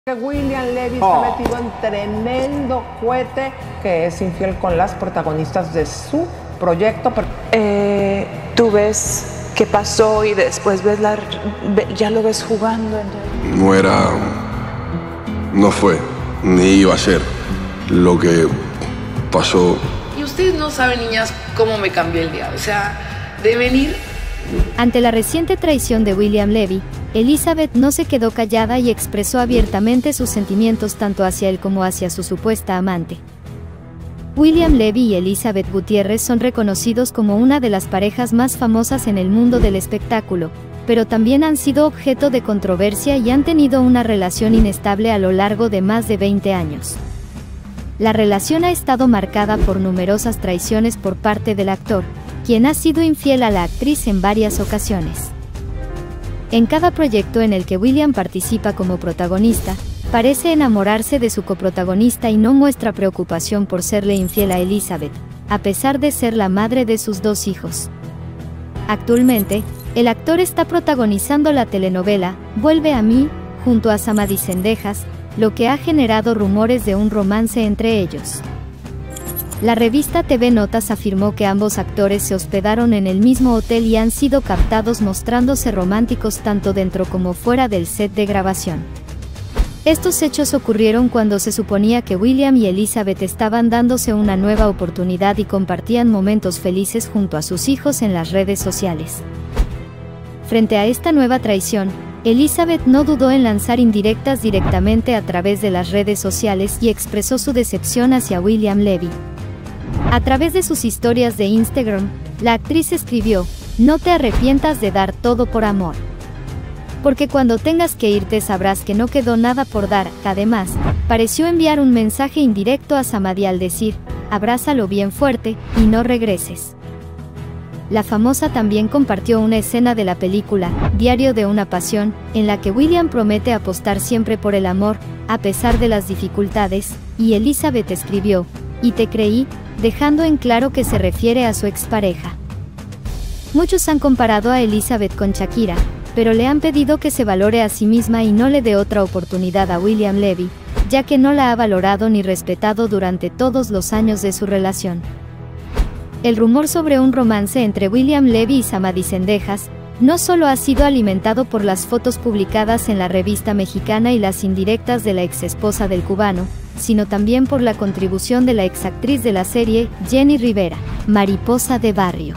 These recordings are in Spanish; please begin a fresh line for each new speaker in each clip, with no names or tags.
William Levy se ha metido en tremendo cohete, que es infiel con las protagonistas de su proyecto.
Tú ves qué pasó y después ves ya lo ves jugando.
No fue, ni iba a ser lo que pasó.
Y ustedes no saben, niñas, cómo me cambió el día. O sea, de venir.
Ante la reciente traición de William Levy, Elizabeth no se quedó callada y expresó abiertamente sus sentimientos tanto hacia él como hacia su supuesta amante. William Levy y Elizabeth Gutiérrez son reconocidos como una de las parejas más famosas en el mundo del espectáculo, pero también han sido objeto de controversia y han tenido una relación inestable a lo largo de más de 20 años. La relación ha estado marcada por numerosas traiciones por parte del actor, quien ha sido infiel a la actriz en varias ocasiones. En cada proyecto en el que William participa como protagonista, parece enamorarse de su coprotagonista y no muestra preocupación por serle infiel a Elizabeth, a pesar de ser la madre de sus dos hijos. Actualmente, el actor está protagonizando la telenovela Vuelve a mí, junto a Samadhi Zendejas, lo que ha generado rumores de un romance entre ellos. La revista TV Notas afirmó que ambos actores se hospedaron en el mismo hotel y han sido captados mostrándose románticos tanto dentro como fuera del set de grabación. Estos hechos ocurrieron cuando se suponía que William y Elizabeth estaban dándose una nueva oportunidad y compartían momentos felices junto a sus hijos en las redes sociales. Frente a esta nueva traición, Elizabeth no dudó en lanzar indirectas directamente a través de las redes sociales y expresó su decepción hacia William Levy. A través de sus historias de Instagram, la actriz escribió: "No te arrepientas de dar todo por amor. Porque cuando tengas que irte sabrás que no quedó nada por dar". Además, pareció enviar un mensaje indirecto a Samadhi al decir: "Abrázalo bien fuerte y no regreses". La famosa también compartió una escena de la película Diario de una pasión, en la que William promete apostar siempre por el amor, a pesar de las dificultades, y Elizabeth escribió: "Y te creí", dejando en claro que se refiere a su expareja. Muchos han comparado a Elizabeth con Shakira, pero le han pedido que se valore a sí misma y no le dé otra oportunidad a William Levy, ya que no la ha valorado ni respetado durante todos los años de su relación. El rumor sobre un romance entre William Levy y Samadhi Zendejas no solo ha sido alimentado por las fotos publicadas en la revista mexicana y las indirectas de la exesposa del cubano, sino también por la contribución de la exactriz de la serie, Jenny Rivera, Mariposa de Barrio.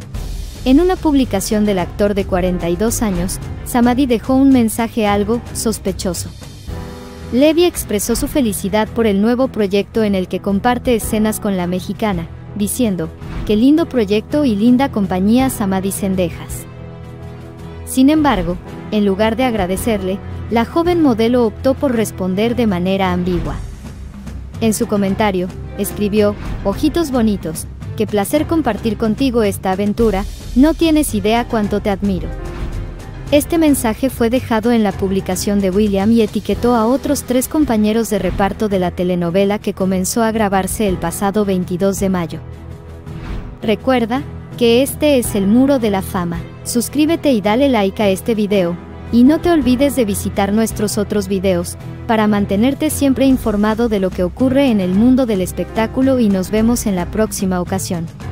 En una publicación del actor de 42 años, Samadhi dejó un mensaje algo sospechoso. Levy expresó su felicidad por el nuevo proyecto en el que comparte escenas con la mexicana, diciendo: "Qué lindo proyecto y linda compañía, Samadhi Zendejas". Sin embargo, en lugar de agradecerle, la joven modelo optó por responder de manera ambigua. En su comentario, escribió: "Ojitos bonitos, qué placer compartir contigo esta aventura, no tienes idea cuánto te admiro". Este mensaje fue dejado en la publicación de William y etiquetó a otros 3 compañeros de reparto de la telenovela que comenzó a grabarse el pasado 22 de mayo. Recuerda que este es el Muro de la Fama. Suscríbete y dale like a este video, y no te olvides de visitar nuestros otros videos, para mantenerte siempre informado de lo que ocurre en el mundo del espectáculo, y nos vemos en la próxima ocasión.